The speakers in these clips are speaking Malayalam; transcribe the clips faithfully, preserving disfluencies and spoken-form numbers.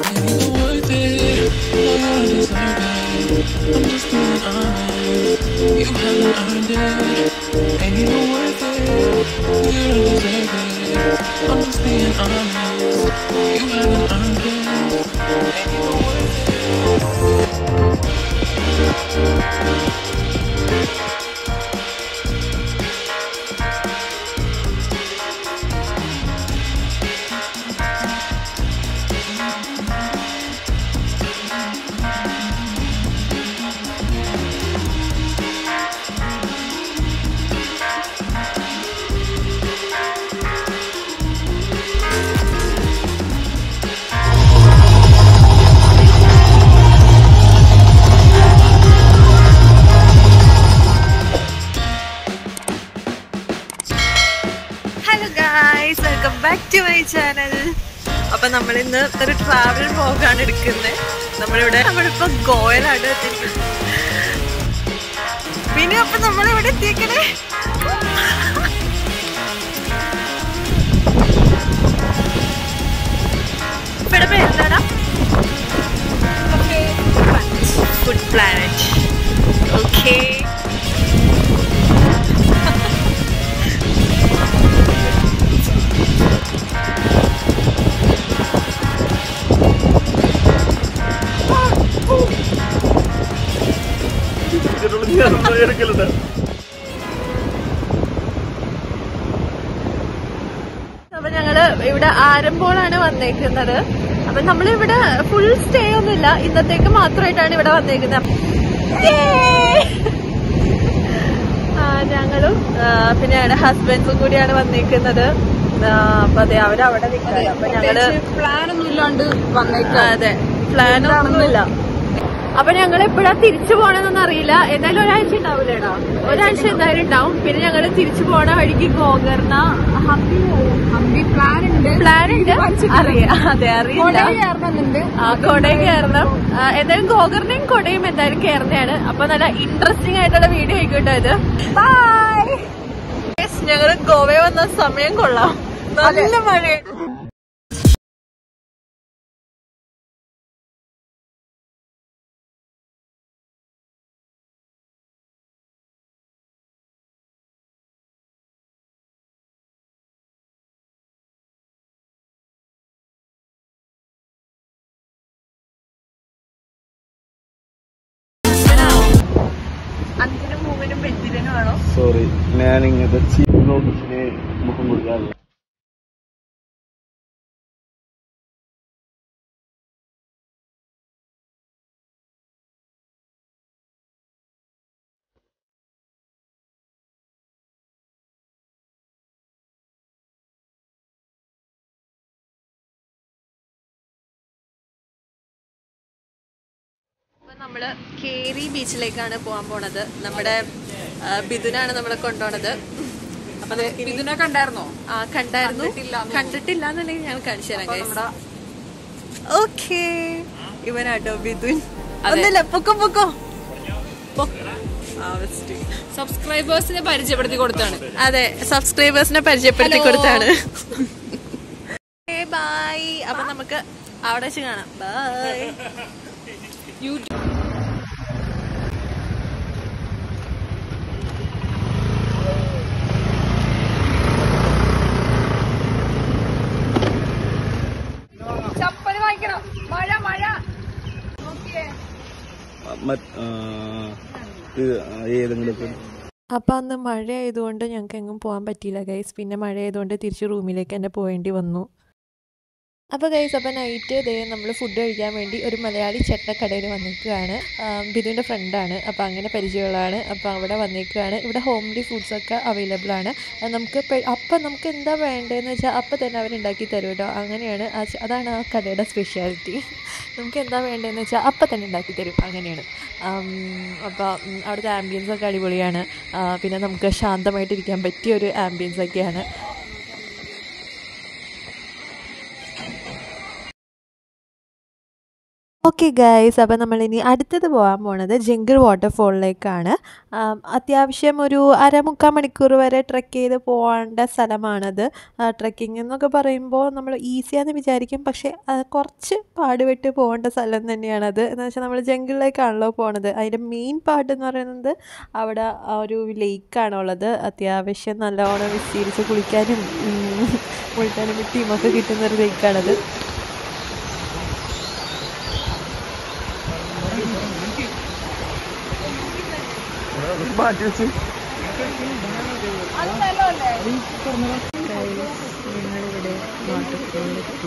അപ്പൊ നമ്മൾ ഇന്ന് ഒരു ട്രാവൽ വ്ലോഗാണ് എടുക്കുന്നത്. നമ്മളിവിടെ നമ്മളിപ്പോ ഗോവയിലാണ് എത്തിയിരിക്കുന്നത്. പിന്നെ അപ്പൊ നമ്മളിവിടെ എത്തിയേക്കണേ ഇവിടെ പേരെന്താടാ? Food planet. ഓക്കെ, അപ്പൊ ഞങ്ങള് ഇവിടെ ആരംഭോളാണ് വന്നേക്കുന്നത്. അപ്പൊ നമ്മളിവിടെ ഫുൾ സ്റ്റേ ഒന്നുമില്ല, ഇന്നത്തേക്ക് മാത്രമായിട്ടാണ് ഇവിടെ വന്നേക്കുന്നത്. ഞങ്ങളും പിന്നെ ഞങ്ങളുടെ ഹസ്ബൻഡും കൂടിയാണ് വന്നേക്കുന്നത്. അപ്പൊ അതെ, അവരവിടെ നിൽക്കുന്നത്. അപ്പൊ ഞങ്ങള് പ്ലാനൊന്നും ഇല്ലാണ്ട് വന്നേക്ക. അതെ, പ്ലാനൊന്നുമില്ല. അപ്പൊ ഞങ്ങൾ എപ്പോഴാ തിരിച്ചു പോണെന്നൊന്നും അറിയില്ല. എന്തായാലും ഒരാഴ്ച ഉണ്ടാവില്ലേടാ, ഒരാഴ്ച എന്തായാലും ഉണ്ടാവും. പിന്നെ ഞങ്ങള് തിരിച്ചു പോണ വഴിക്ക് ഗോകർണ ഹംപി ഹംപി പ്ലാൻ ഉണ്ട് പ്ലാൻ ഉണ്ട് അറിയാം. അതെ, അറിയില്ല. ആ, കൊടയും കയറണം. എന്തായാലും ഗോകർണയും കൊടയും എന്തായാലും കയറുന്നതാണ്. അപ്പൊ നല്ല ഇൻട്രസ്റ്റിംഗ് ആയിട്ടുള്ള വീഡിയോ ആയിക്കോട്ടെ ഇത്. ബൈ. ഞങ്ങള് ഗോവയിൽ വന്ന സമയം കൊള്ളാം, നല്ല മഴ. അഞ്ചിനും മൂന്നിനും വെഞ്ചിനും ആണോ? സോറി, ഞാൻ ഇങ്ങനത്തെ ചീപ്പ് നോട്ടീസിന് മുഖം കൊടുക്കാറില്ല. നമ്മള് കേരി ബീച്ചിലേക്കാണ് പോകാൻ പോണത്. നമ്മുടെ ബിദുനാണ് നമ്മളെ കൊണ്ടുപോണത്. അപ്പൊ ബിദുനെ കണ്ടായിരുന്നോ? ആ, കണ്ടായിരുന്നു. കണ്ടിട്ടില്ല എന്നുണ്ടെങ്കിൽ ഞാൻ കാണിച്ചു തരാം. ഓക്കെ, ഇവനാട്ടോ ബിദുൻ. ഒന്നല്ല, പൊക്കോ പൊക്കോ. സബ്സ്ക്രൈബേഴ്സിനെ പരിചയപ്പെടുത്തി കൊടുത്താണ്. അതെ, സബ്സ്ക്രൈബേഴ്സിനെ പരിചയപ്പെടുത്തി കൊടുത്താണ്. ബൈ. അപ്പൊ നമുക്ക് അവിടെ വെച്ച് കാണാം. ബൈ. യൂട്യൂബ് ചപ്പല് വാങ്ങിക്കണം. മഴ മഴ ഏതെങ്കിലും. അപ്പം അന്ന് മഴ ആയതുകൊണ്ട് ഞങ്ങൾക്ക് എങ്ങും പോകാൻ പറ്റിയില്ല ഗൈസ്. പിന്നെ മഴ ആയതുകൊണ്ട് തിരിച്ച് റൂമിലേക്ക് തന്നെ പോകേണ്ടി വന്നു. അപ്പോൾ ഗൈസ്, അപ്പോൾ നൈറ്റ് ഇതേ നമ്മൾ ഫുഡ് കഴിക്കാൻ വേണ്ടി ഒരു മലയാളി ചേട്ടക്കടയിൽ വന്നിരിക്കുകയാണ്. ബിദുവിൻ്റെ ഫ്രണ്ടാണ്, അപ്പോൾ അങ്ങനെ പരിചയമുള്ളതാണ്. അപ്പോൾ അവിടെ വന്നിരിക്കുകയാണ്. ഇവിടെ ഹോംലി ഫുഡ്സൊക്കെ അവൈലബിൾ ആണ്. നമുക്ക് അപ്പം നമുക്ക് എന്താ വേണ്ടതെന്ന് വെച്ചാൽ അപ്പം തന്നെ അവരുണ്ടാക്കി തരും കേട്ടോ. അങ്ങനെയാണ്, അതാണ് ആ കടയുടെ സ്പെഷ്യാലിറ്റി. നമുക്ക് എന്താ വേണ്ടതെന്ന് വെച്ചാൽ അപ്പം തന്നെ ഉണ്ടാക്കി തരും, അങ്ങനെയാണ്. അപ്പോൾ അവിടുത്തെ ആംബിയൻസൊക്കെ അടിപൊളിയാണ്. പിന്നെ നമുക്ക് ശാന്തമായിട്ടിരിക്കാൻ പറ്റിയ ഒരു ആംബിയൻസൊക്കെയാണ്. ഓക്കെ ഗൈസ്, അപ്പോൾ നമ്മളിനി അടുത്തത് പോകാൻ പോണത് ജംഗിൾ വാട്ടർഫോളിലേക്കാണ്. അത്യാവശ്യം ഒരു അരമുക്കാൽ മണിക്കൂർ വരെ ട്രെക്ക് ചെയ്ത് പോകേണ്ട സ്ഥലമാണത്. ട്രെക്കിംഗ് എന്നൊക്കെ പറയുമ്പോൾ നമ്മൾ ഈസിയാണെന്ന് വിചാരിക്കും, പക്ഷേ കുറച്ച് പാടുപെട്ട് പോകേണ്ട സ്ഥലം തന്നെയാണത്. എന്ന് വെച്ചാൽ നമ്മൾ ജംഗിളിലേക്കാണല്ലോ പോണത്. അതിൻ്റെ മെയിൻ പാർട്ട് എന്ന് പറയുന്നത് അവിടെ ഒരു ലേക്കാണുള്ളത്. അത്യാവശ്യം നല്ലോണം വിസ്തീരിച്ച് കുളിക്കാനും കുളിക്കാനും ടീമൊക്കെ കിട്ടുന്നൊരു ലേക്കാണത്. മാറ്റി ഞങ്ങളിവിടെ വാട്ടർഫോളിലെത്തി.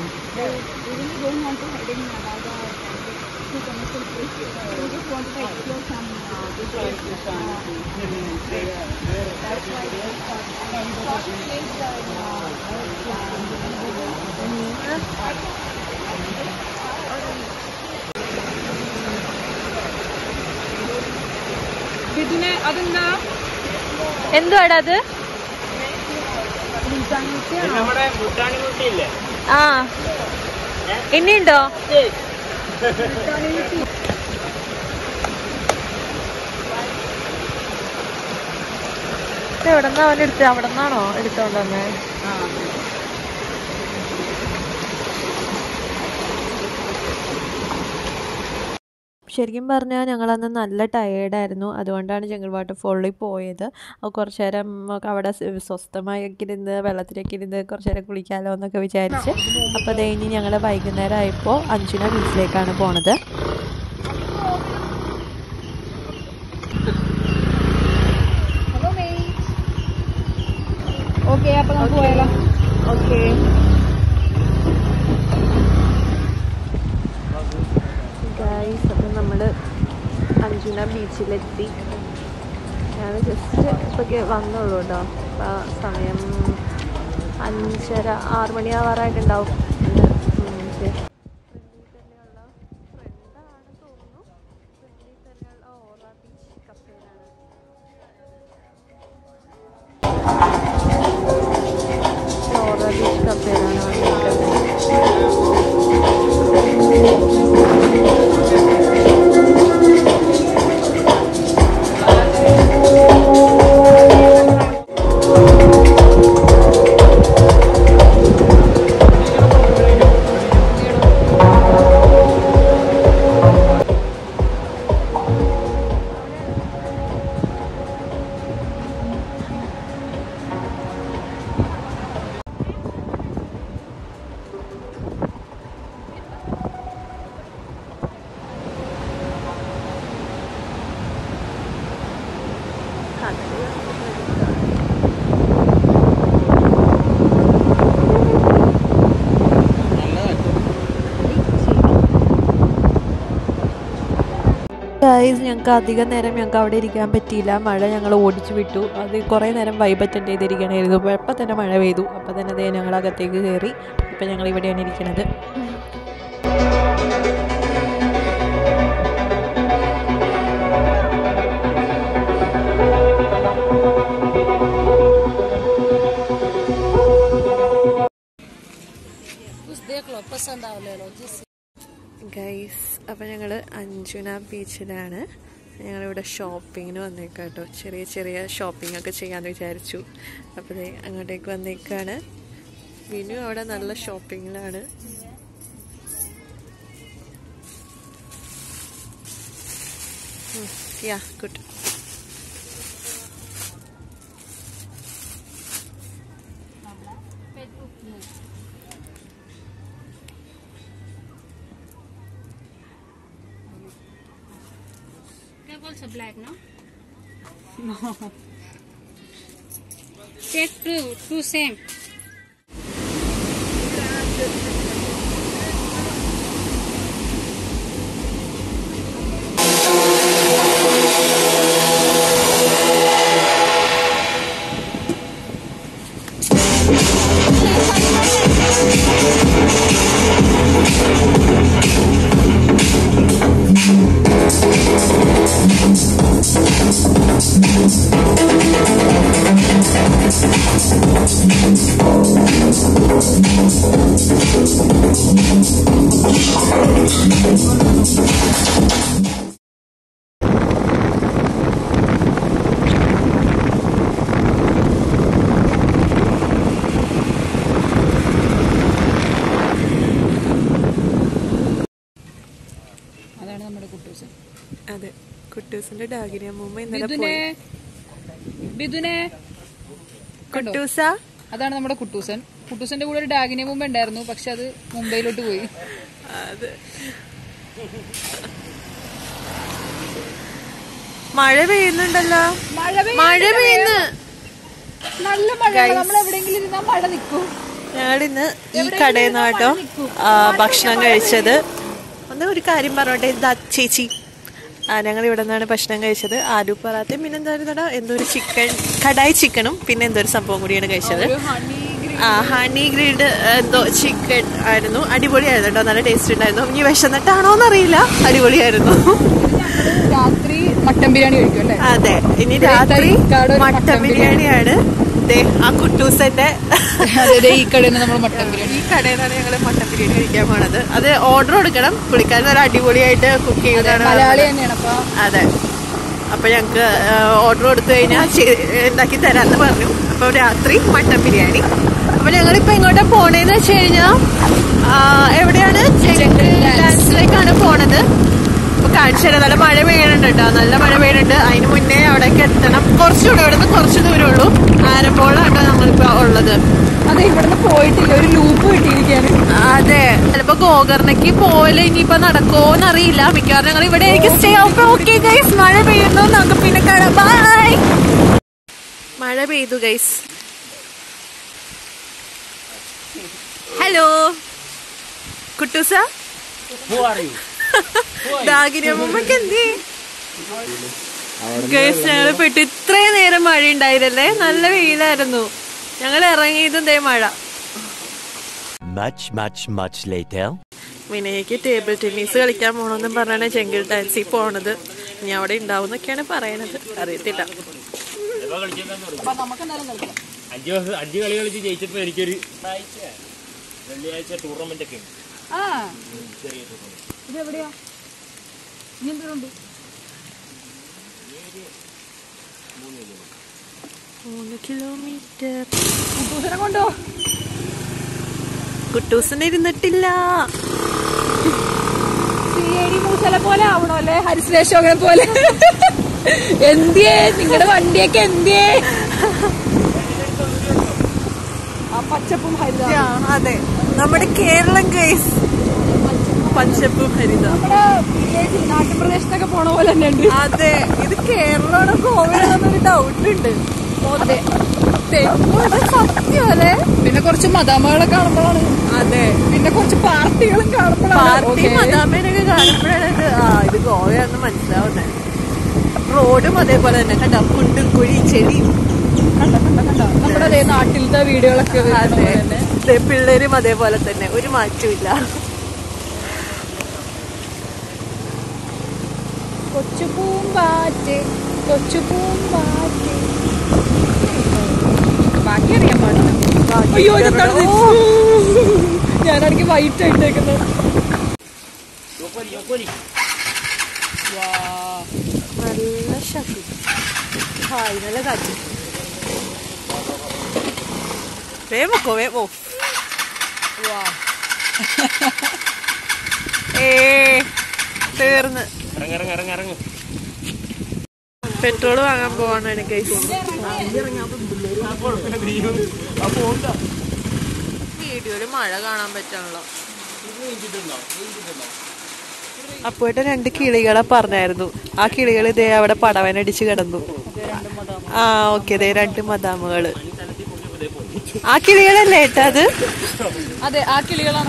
അതെന്താ എന്തുവാടാ അത്? ആ ഇനിയുണ്ടോ? എവിടെ നിന്നാ അവൻ എടുത്തത്? അവിടെ നിന്നാണോ എടുത്തോണ്ട് വന്നേ? ശരിക്കും പറഞ്ഞാൽ ഞങ്ങളന്ന് നല്ല ടയേർഡായിരുന്നു. അതുകൊണ്ടാണ് ജംഗിൾ വാട്ടർഫോളിൽ പോയത്. കുറച്ച് നേരം അവിടെ സ്വസ്ഥമായൊക്കെ ഇരുന്ന് വെള്ളത്തിലൊക്കെ ഇരുന്ന് കുറച്ച് നേരം കുളിക്കാമല്ലോ എന്നൊക്കെ വിചാരിച്ച്. അപ്പോൾ അത് കഴിഞ്ഞ് ഞങ്ങൾ വൈകുന്നേരം ആയപ്പോൾ അഞ്ചുന ബീച്ചിലേക്കാണ് പോണത്. ഓക്കെ, അപ്പോൾ നമുക്ക് പോയാലോ? ഓക്കെ ഗൈസ്, അപ്പം നമ്മൾ അഞ്ചുന ബീച്ചിലെത്തി. ഞാൻ ജസ്റ്റ് ഇപ്പൊക്കെ വന്നുള്ളൂ കേട്ടോ. അപ്പം സമയം അഞ്ചര ആറ് മണിയാവാറായിട്ടുണ്ടാവും. ഓറ ബീച്ച് കപ്പേലാണ് വന്നിരിക്കുന്നത്. ഗൈസ്, ഞങ്ങൾക്ക് അധികം നേരം ഞങ്ങൾക്ക് അവിടെ ഇരിക്കാൻ പറ്റിയില്ല. മഴ ഞങ്ങൾ ഓടിച്ചു വിട്ടു. അത് കുറേ നേരം വൈബ് അറ്റൻഡ് ചെയ്തിരിക്കണമായിരുന്നു. അപ്പോൾ എപ്പോൾ തന്നെ മഴ പെയ്തു. അപ്പോൾ തന്നെ അതേ ഞങ്ങൾ അകത്തേക്ക് കയറി. ഇപ്പം ഞങ്ങൾ ഇവിടെയാണ് ഇരിക്കുന്നത്. ഗൈസ്, അപ്പോൾ ഞങ്ങൾ അഞ്ചുന ബീച്ചിലാണ്. ഞങ്ങളിവിടെ ഷോപ്പിങ്ങിന് വന്നേക്കാം കേട്ടോ. ചെറിയ ചെറിയ ഷോപ്പിംഗ് ഒക്കെ ചെയ്യാമെന്ന് വിചാരിച്ചു. അപ്പോൾ അങ്ങോട്ടേക്ക് വന്നേക്കാണ്. വിനു അവിടെ നല്ല ഷോപ്പിങ്ങിലാണ്. Yeah good. Also black, no? No. Take two, two same. അതാണ് നമ്മുടെ കുട്ടൂസൻ. അതെ, കുട്ടൂസിന്റെ ഡാഗിനി അമ്മൂമ്മ ഇന്നലെ ബിദുനെ പോയി. ബിദുനെ കുട്ടൂസ അതാണ് നമ്മുടെ കുട്ടൂസൻ. കുട്ടൂസന്റെ കൂടെ ഒരു ഡാഗിനി മുമ്പ് ഉണ്ടായിരുന്നു, പക്ഷെ അത് മുംബൈയിലോട്ട് പോയി. അതെ, മഴ പെയ്യുന്നുണ്ടല്ലോ. മഴ പെയ്യുന്നു, നല്ല മഴ. നമ്മൾ എവിടെയെങ്കിലും ഇരുന്നാ മഴ നിൽക്കും. ഞങ്ങളിന്ന് ഈ കടയിൽ നിന്ന് കേട്ടോ ഭക്ഷണം കഴിച്ചത്. ഒന്ന് ഒരു കാര്യം പറഞ്ഞോട്ടെ, ഇതാ ചേച്ചി, ഞങ്ങൾ ഇവിടെ നിന്നാണ് ഭക്ഷണം കഴിച്ചത്. ആലു പൊറാത്തയും പിന്നെ എന്തായിരുന്നു എന്തോ ഒരു ചിക്കൻ കടായി ചിക്കനും പിന്നെ എന്തോ ഒരു സംഭവം കൂടിയാണ് കഴിച്ചത്. ആ ഹണി ഗ്രിൽഡ് എന്തോ ചിക്കൻ ആയിരുന്നു. അടിപൊളിയായിരുന്നു കേട്ടോ, നല്ല ടേസ്റ്റ് ഉണ്ടായിരുന്നു. ഇനി വിശന്നിട്ടാണോ എന്നറിയില്ല, അടിപൊളിയായിരുന്നു. രാത്രി മട്ടൻ ബിരിയാണി കഴിക്കും അല്ലേ? അതെ, ഇനി രാത്രി മട്ടൻ ബിരിയാണിയാണ്. ആ കുട്ടൂസന്റെ ഈ കടയിൽ നിന്ന് നമ്മൾ മട്ടൻ ബിരിയാണി ഈ കടയിൽ നിന്നാണ് ഞങ്ങൾ മട്ടൻ ബിരിയാണി കഴിക്കാൻ പോണത്. അത് ഓർഡർ കൊടുക്കണം, പുള്ളിക്കാരൻ നല്ല അടിപൊളിയായിട്ട് കുക്ക് ചെയ്യുന്നതാണ്. മലയാളി തന്നെയാണ്. അപ്പൊ അതെ, അപ്പൊ ഞങ്ങക്ക് ഓർഡർ കൊടുത്തു കഴിഞ്ഞാൽ ഉണ്ടാക്കി തരാന്ന് പറഞ്ഞു. അപ്പൊ രാത്രി മട്ടൻ ബിരിയാണി. അപ്പൊ ഞങ്ങളിപ്പോ എങ്ങോട്ടാ പോണേന്ന് വെച്ച് കഴിഞ്ഞാ എവിടെയാണ്? ാണ് പോണത്. അപ്പൊ കാണിച്ചു തരാം. നല്ല മഴ പെയ്യുന്നുണ്ട് കേട്ടോ, നല്ല മഴ പെയ്യുന്നുണ്ട്. അതിന് മുന്നേ അവിടേക്ക് എത്തണം. കുറച്ചുകൂടെ, ഇവിടെ നിന്ന് കുറച്ച് ദൂരേ ഉള്ളൂ. ആരപ്പോഴാട്ടോ നമ്മളിപ്പോ ഉള്ളത്. അതെ, ഇവിടുന്ന് പോയിട്ടില്ല, ഒരു ലൂപ്പ് കിട്ടിയിരിക്കാണ്. അതെ, ചിലപ്പോ ഗോകർണയ്ക്ക് പോലെ ഇനിയിപ്പോ നടക്കോന്ന് അറിയില്ല. മിക്കവാറും ഞങ്ങൾ ഇവിടെ ആയിരിക്കും സ്റ്റേ. ഓക്കെ ഗൈസ്, മഴ പെയ്യുന്നു, നമുക്ക് പിന്നെ കാണാം. ബൈ. മഴ പെയ്തു ഗൈസ്. ഹലോ കുട്ടൂസ, ഡാഗിനി അമ്മൂമ്മക്ക് എന്തേ ഗൈസ്? ഞങ്ങള് പെട്ടു. ഇത്രയും നേരം മഴ ഉണ്ടായിരുന്നല്ലേ, നല്ല വെയിലായിരുന്നു. ഞങ്ങൾ ഇറങ്ങിയതും ദേ മഴ. Much, much, much later. വിനയ്ക്ക് ടേബിൾ ടെന്നീസ് കളിക്കാൻ പോണെന്നും പറഞ്ഞാണ് ചെങ്കിൽ ഡാൻസിൽ പോണത്. ഇനി അവിടെ ഉണ്ടാവും എന്നൊക്കെയാണ് പറയണത്, അറിയത്തില്ല. അഞ്ച് കളി കളിച്ച് ജയിച്ചപ്പോ എനിക്കൊരു വെള്ളിയാഴ്ച ടൂർണമെന്റ് ഒക്കെ ഉണ്ട്. ഇതെവിടെയാ? ഇനി എന്തുണ്ട്? മൂന്ന് കിലോമീറ്റർ. കുട്ടൂസനെ കൊണ്ടോ? കുട്ടൂസിന് ഇരുന്നിട്ടില്ല. സിഐഡി മൂസല പോലെ ആവണോ അല്ലേ? ഹരിശ്രേഷോകനെ പോലെ. എന്തിയേ നിങ്ങളുടെ വണ്ടിയൊക്കെ എന്തിയേ? ആ പച്ചപ്പും ഹരിതം. അതെ, നമ്മുടെ കേരളം ഗൈസ്, പച്ചപ്പും ഹരിതം. നമ്മുടെ വില്ലേജ് നാട്ടുപ്രദേശത്തൊക്കെ പോണ പോലെ തന്നെ ഉണ്ട്. അതെ, ഇത് കേരളമാണോ ഗോവയാണെന്നൊരു ഡൗട്ട് ഉണ്ട്. അതെ, സത്യം അല്ലേ? പിന്നെ കുറച്ച് മദാമകളെ കാണുമ്പോഴാണ്. അതെ, പിന്നെ കുറച്ച് പാർട്ടികളും കാണുമ്പോഴാണ്. പാർട്ടി മദാമേനൊക്കെ കാണുമ്പോഴാണ് ഇത് ആ ഇത് ഗോവയാണെന്ന് മനസ്സിലാവുന്നത്. റോഡും അതേപോലെ തന്നെ കണ്ടോ, കുണ്ടും കുഴി ചെടി. നമ്മുടെ അതേ നാട്ടിലത്തെ വീടുകളൊക്കെ. അതെ, പിള്ളേരും അതേപോലെ തന്നെ, ഒരു മാറ്റമില്ല. കൊച്ചു പൂമ്പാറ്റ്, കൊച്ചു പൂമ്പാറ്റ്. ബാക്കി അറിയാൻ പാടില്ല. അയ്യോ, ഞാനാണെങ്കിൽ വൈറ്റ് ആയിട്ടേക്കുന്നത്. നല്ല ശക്തി, ഹായ്, നല്ല കാറ്റ്. വേമോ വേമോ ഏ തീർന്ന്. പെട്രോൾ വാങ്ങാൻ പോവാണ് ഗൈസ്. വീഡിയോയില് മഴ കാണാൻ പറ്റാണല്ലോ. അപ്പോയിട്ട് രണ്ട് കിളികളെ പറഞ്ഞായിരുന്നു. ആ കിളികൾ ഇതേ അവിടെ പടവനടിച്ച് കിടന്നു. ആ ഓക്കെ, ദേ രണ്ട് മദാമുകള്. ആ കിളികളല്ലേ ഏട്ടാ അത്? അതെ, ആ കിളികളാണ്.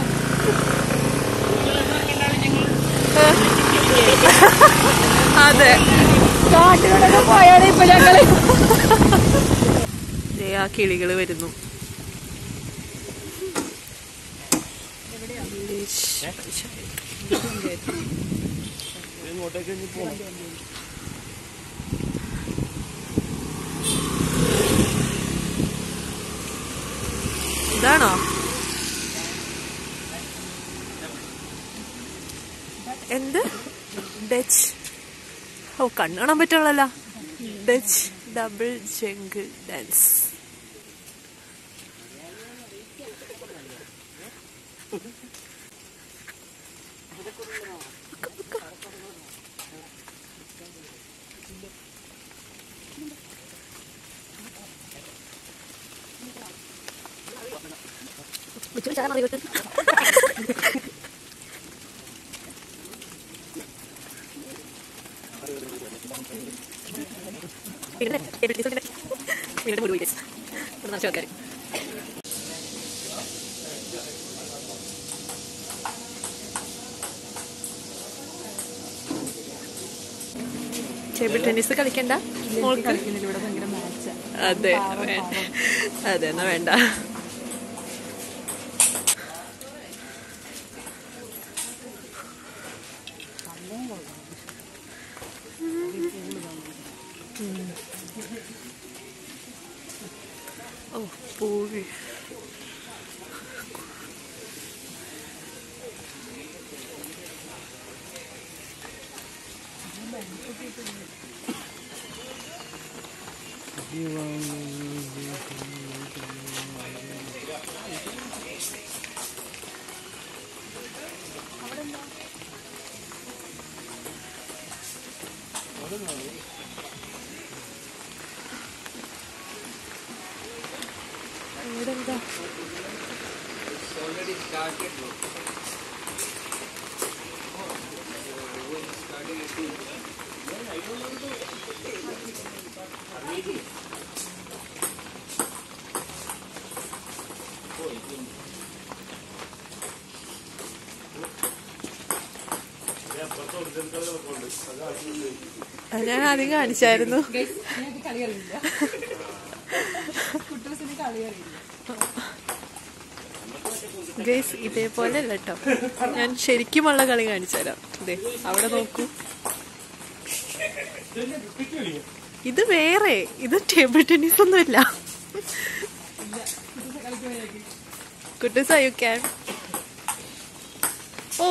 അതെ, കാട്ടിലൂടെ പോയാണ് ഇപ്പൊ ഞങ്ങള്. ആ കിളികള് വരുന്നു. ഇതാണോ? എന്ത് ഡച്ച്? ഓ കണ്ണു കാണാൻ പറ്റുള്ളല്ലോ. Dutch double jungle dance. Table tennis കളിക്കണ്ട മോൾക്ക്? അതെ അതെ എന്നാ വേണ്ട. ഓ പൂവി. ഇവിടെ എന്താ? ഞാൻ ആദ്യം കാണിച്ചായിരുന്നു. ഗൈസ് ഇതേപോലെ അല്ല കേട്ടോ, ഞാൻ ശരിക്കുമുള്ള കളി കാണിച്ചു തരാം. അതെ അവിടെ നോക്കൂ, ഇത് വേറെ, ഇത് ടേബിൾ ടെന്നീസ് ഒന്നുമില്ല. Kuttoosa you can. ഓ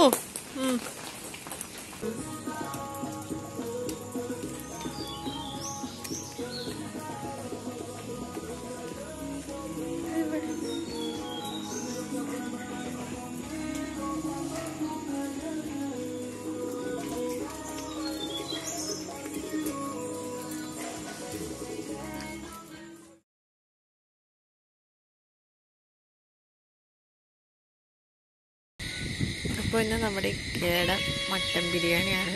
അപ്പോൾ ഇന്ന് നമ്മുടെ കേട മട്ടൻ ബിരിയാണിയാണ്.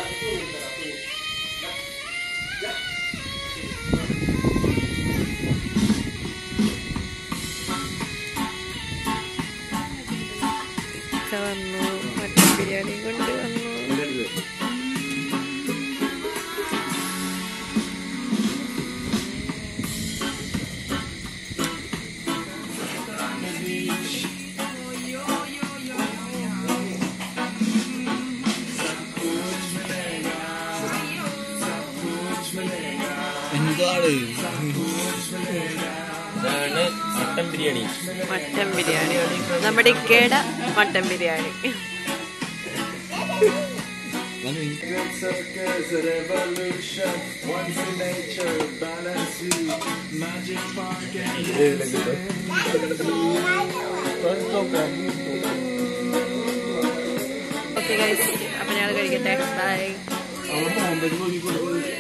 വന്നു മട്ടൻ ബിരിയാണി കൊണ്ട് വന്നു. ഇതാണ് മട്ടൻ ബിരിയാണി. മട്ടൻ ബിരിയാണി, നമ്മുടെ ഇക്കയുടെ മട്ടൻ ബിരിയാണി. ഓക്കെ ഗൈസ്, അപ്പൊ ഞങ്ങൾ കഴിക്കട്ടെ. ബൈ.